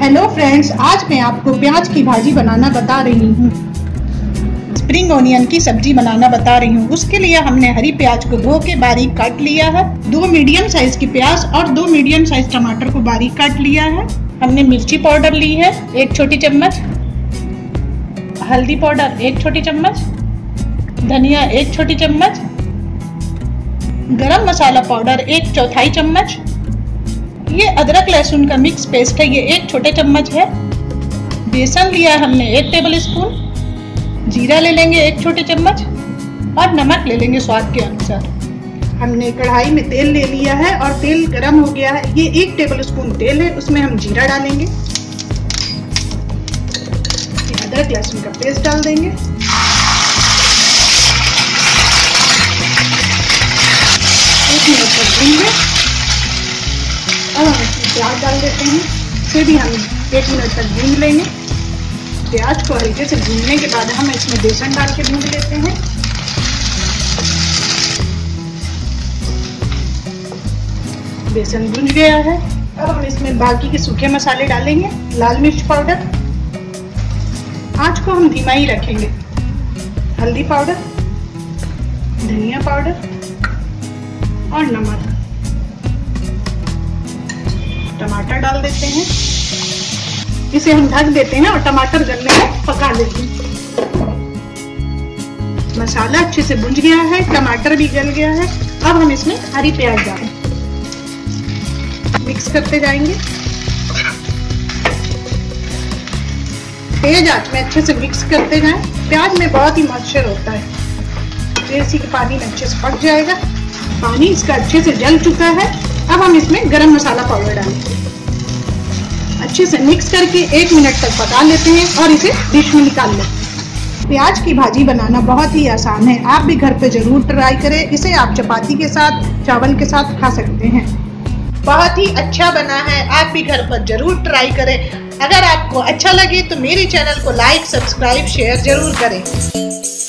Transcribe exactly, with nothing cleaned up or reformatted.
Hello friends, आज मैं आपको प्याज की भाजी बनाना बता रही हूँ। स्प्रिंग ओनियन की सब्जी बनाना बता रही हूँ। उसके लिए हमने हरी प्याज को धो के बारीक काट लिया है। दो मीडियम साइज की प्याज और दो मीडियम साइज टमाटर को बारीक काट लिया है। हमने मिर्ची पाउडर ली है एक छोटी चम्मच, हल्दी पाउडर एक छोटी चम्मच, धनिया एक छोटी चम्मच, गरम मसाला पाउडर एक चौथाई चम्मच, ये अदरक लहसुन का मिक्स पेस्ट है, ये एक छोटे चम्मच है। बेसन लिया हमने एक टेबल स्पून, जीरा ले लेंगे एक छोटे चम्मच और नमक ले लेंगे स्वाद के अनुसार। हमने कढ़ाई में तेल ले लिया है और तेल गरम हो गया है। ये एक टेबल स्पून तेल है, उसमें हम जीरा डालेंगे, अदरक लहसुन का पेस्ट डाल देंगे, एक मिनट तक भूनेंगे। अब हम इसमें प्याज डाल देते हैं, इसे भी हम एक मिनट तक भून लेंगे। प्याज को हल्के से भूनने के बाद हम इसमें बेसन डाल के भून लेते हैं। बेसन भून गया है। अब हम इसमें बाकी के सूखे मसाले डालेंगे। लाल मिर्च पाउडर, आंच को हम धीमा ही रखेंगे, हल्दी पाउडर, धनिया पाउडर और नमक। टमाटर डाल देते हैं, इसे हम ढक देते हैं और टमाटर गलने में पका लेते हैं। मसाला अच्छे से भुन गया है, टमाटर भी गल गया है। अब हम इसमें हरी प्याज डालें, मिक्स करते जाएंगे। तेज आंच में अच्छे से मिक्स करते जाएं। प्याज में बहुत ही मॉइस्चर होता है, जैसे कि पानी में अच्छे से पक जाएगा। पानी इसका अच्छे से जल चुका है। अब हम इसमें गरम मसाला पाउडर डालेंगे, अच्छे से मिक्स करके एक मिनट तक पका लेते हैं और इसे डिश में निकाल लेते हैं। प्याज की भाजी बनाना बहुत ही आसान है, आप भी घर पे जरूर ट्राई करें। इसे आप चपाती के साथ, चावल के साथ खा सकते हैं। बहुत ही अच्छा बना है, आप भी घर पर जरूर ट्राई करें। अगर आपको अच्छा लगे तो मेरे चैनल को लाइक, सब्सक्राइब, शेयर जरूर करें।